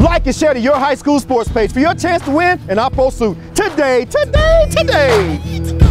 Like and share to your high school sports page for your chance to win an OPPO suit today.